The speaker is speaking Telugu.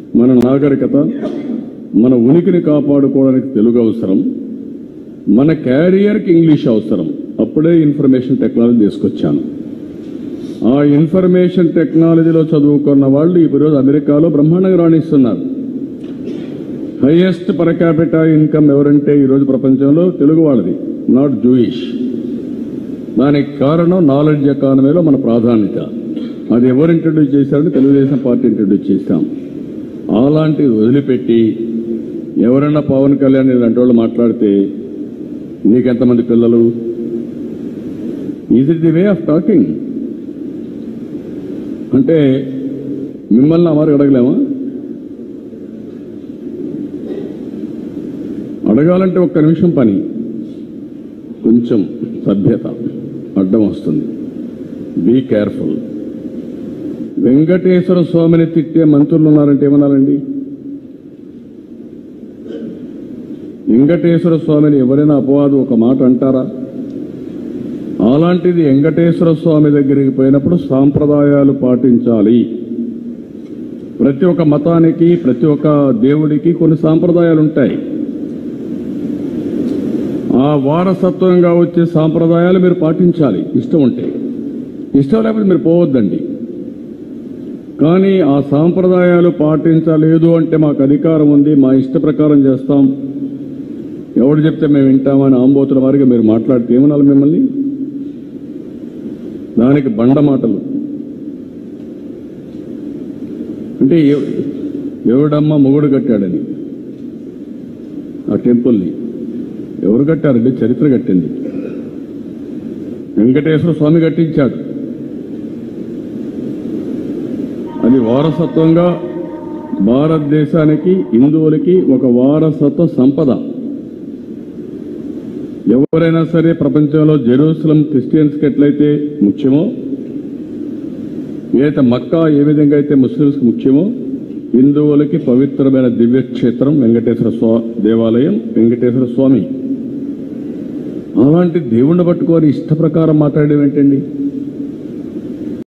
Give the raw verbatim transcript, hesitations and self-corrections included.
మన నాగరికత, మన ఉనికిని కాపాడుకోవడానికి తెలుగు అవసరం, మన క్యారియర్కి ఇంగ్లీష్ అవసరం. అప్పుడే ఇన్ఫర్మేషన్ టెక్నాలజీ తీసుకొచ్చాను. ఆ ఇన్ఫర్మేషన్ టెక్నాలజీలో చదువుకున్న వాళ్ళు ఈరోజు అమెరికాలో బ్రహ్మాండంగా రాణిస్తున్నారు. హైయెస్ట్ పర్ క్యాపిటల్ ఇన్కమ్ ఎవరంటే ఈరోజు ప్రపంచంలో తెలుగు వాళ్ళది, నాట్ జూయిష్. దానికి కారణం నాలెడ్జ్ ఎకానమీలో మన ప్రాధాన్యత. అది ఎవరు ఇంట్రడ్యూస్ చేశారంటే తెలుగుదేశం పార్టీ ఇంట్రడ్యూస్ చేశాం. అలాంటివి వదిలిపెట్టి ఎవరైనా పవన్ కళ్యాణ్ ఇలాంటి వాళ్ళు మాట్లాడితే నీకెంతమంది పిల్లలు? Is it the way of talking? అంటే మిమ్మల్ని అమరు అడగలేమా? అడగాలంటే ఒక్క నిమిషం పని, కొంచెం సభ్యత అడ్డం వస్తుంది. Be careful. వెంకటేశ్వర స్వామిని తిట్టే మంత్రులు ఉన్నారంటే ఏమన్నారండి? వెంకటేశ్వర స్వామిని ఎవరైనా అపవాదు ఒక మాట అంటారా? అలాంటిది వెంకటేశ్వర స్వామి దగ్గరికి పోయినప్పుడు సాంప్రదాయాలు పాటించాలి. ప్రతి ఒక్క మతానికి, ప్రతి ఒక్క దేవుడికి కొన్ని సాంప్రదాయాలు ఉంటాయి. ఆ వారసత్వంగా వచ్చే సాంప్రదాయాలు మీరు పాటించాలి. ఇష్టం ఉంటే, ఇష్టం లేకపోతే మీరు పోవద్దండి. కానీ ఆ సాంప్రదాయాలు పాటించలేదు అంటే మాకు అధికారం ఉంది, మా ఇష్ట ప్రకారం చేస్తాం, ఎవడు చెప్తే మేము వింటామని ఆంబోతుల వారిగా మీరు మాట్లాడితే ఏమనాలి మిమ్మల్ని? దానికి బండ మాటలు. అంటే ఎవడమ్మ మొగుడు కట్టాడని ఆ టెంపుల్ని ఎవరు కట్టారండి? చరిత్ర కట్టింది. వెంకటేశ్వర స్వామి కట్టించాడు. అది వారసత్వంగా భారతదేశానికి, హిందువులకి ఒక వారసత్వ సంపద. ఎవరైనా సరే ప్రపంచంలో జెరూసలం క్రిస్టియన్స్కి ఎట్లయితే ముఖ్యమో, ఏదైతే మక్కా ఏ విధంగా అయితే ముస్లింస్కి ముఖ్యమో, హిందువులకి పవిత్రమైన దివ్యక్షేత్రం వెంకటేశ్వర స్వా దేవాలయం, వెంకటేశ్వర స్వామి. అలాంటి దేవుణ్ణి పట్టుకొని ఇష్ట ప్రకారం మాట్లాడేవి ఏంటండి?